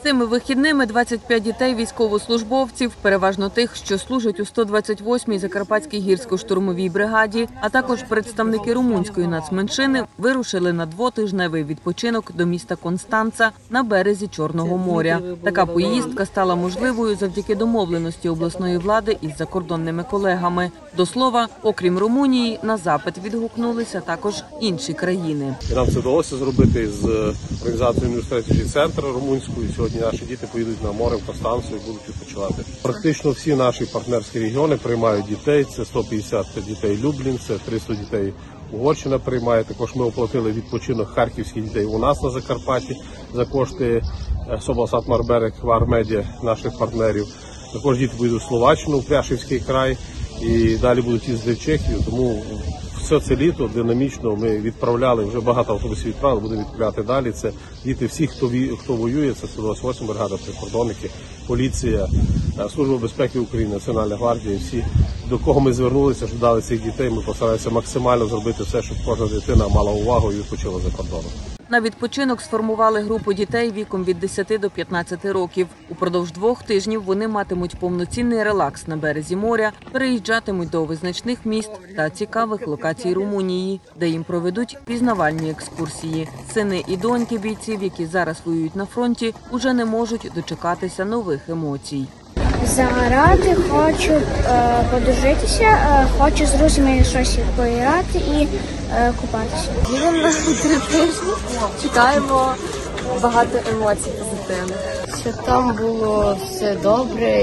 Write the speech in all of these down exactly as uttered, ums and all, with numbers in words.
Цими вихідними двадцять п'ять дітей військовослужбовців, переважно тих, що служать у сто двадцять восьмій Закарпатській гірсько-штурмовій бригаді, а також представники румунської нацменшини, вирушили на двотижневий відпочинок до міста Констанца на березі Чорного моря. Така поїздка стала можливою завдяки домовленості обласної влади із закордонними колегами. До слова, окрім Румунії, на запит відгукнулися також інші країни. Нам це вдалося зробити з організацією Strategy Center румунською. Сьогодні наші діти поїдуть на море в Констанцу і будуть відпочивати. Практично всі наші партнерські регіони приймають дітей. Це сто п'ятдесят дітей Люблін, це триста дітей Угорщина приймає. Також ми оплатили відпочинок харківських дітей у нас на Закарпатті за кошти Соболсат Марберек, Вармедіа, наших партнерів. Також діти поїдуть в Словаччину, в Пряшівський край і далі будуть їздити в Чехію. Тому все це літо динамічно ми відправляли, вже багато автобусів відправили, будемо відправляти далі. Це діти всіх, хто, хто воює, це сто двадцять восьма бригада, прикордонники, поліція, Служба безпеки України, Національна гвардія. Всі, до кого ми звернулися, щоб дали цих дітей, ми постараємося максимально зробити все, щоб кожна дитина мала увагу і відпочила за кордоном. На відпочинок сформували групу дітей віком від десяти до п'ятнадцяти років. Упродовж двох тижнів вони матимуть повноцінний релакс на березі моря, переїжджатимуть до визначних міст та цікавих локацій Румунії, де їм проведуть пізнавальні екскурсії. Сини і доньки бійців, які зараз воюють на фронті, уже не можуть дочекатися нових емоцій. Загорати, хочу е, подружитися, е, хочу з друзями щось поіграти і е, купатися. Їдемо на три тижні, чекаємо багато емоцій позитивних. Щоб там було все добре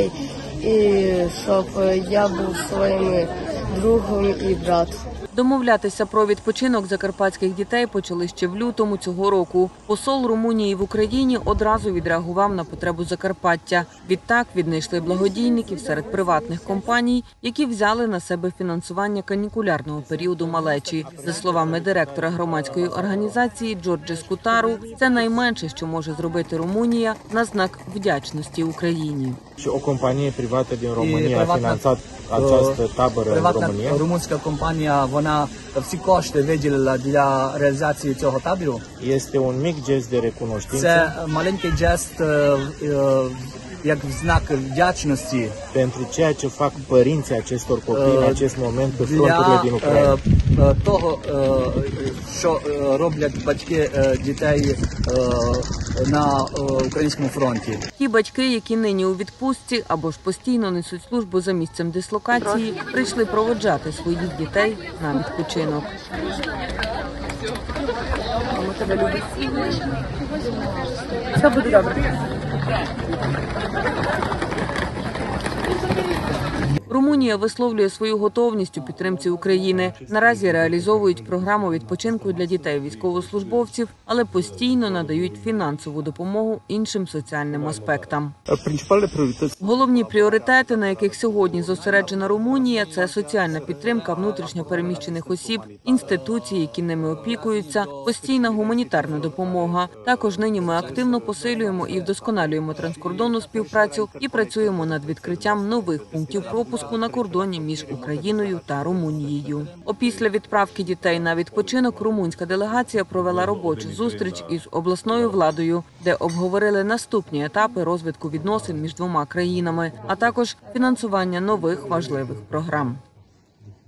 і щоб я був своїм другом і братом. Домовлятися про відпочинок закарпатських дітей почали ще в лютому цього року. Посол Румунії в Україні одразу відреагував на потребу Закарпаття. Відтак віднайшли благодійників серед приватних компаній, які взяли на себе фінансування канікулярного періоду малечі. За словами директора громадської організації Джорджа Скутару, це найменше, що може зробити Румунія на знак вдячності Україні. O companie privată din România a finanțat această tabără în România. Румунська компанія, вона всі кошти виділила для реалізації цього табору. Este un mic gest de recunoștință. Це маленький жест як знак вдячності pentru ceea ce fac părinții acestor copii în acest moment pe fronturile din Ucraina. Для того, що роблять батьки дітей на українському фронті. Ті батьки, які нині у відпустці або ж постійно несуть службу за місцем дислокації, прийшли проводжати своїх дітей на відпочинок. Мама тебе любить. Все буде добре. Румунія висловлює свою готовність у підтримці України. Наразі реалізовують програму відпочинку для дітей військовослужбовців, але постійно надають фінансову допомогу іншим соціальним аспектам. Головні пріоритети, на яких сьогодні зосереджена Румунія – це соціальна підтримка внутрішньо переміщених осіб, інституції, які ними опікуються, постійна гуманітарна допомога. Також нині ми активно посилюємо і вдосконалюємо транскордонну співпрацю і працюємо над відкриттям нових пунктів пропуску на кордоні між Україною та Румунією. Опісля відправки дітей на відпочинок румунська делегація провела робочу зустріч із обласною владою, де обговорили наступні етапи розвитку відносин між двома країнами, а також фінансування нових важливих програм.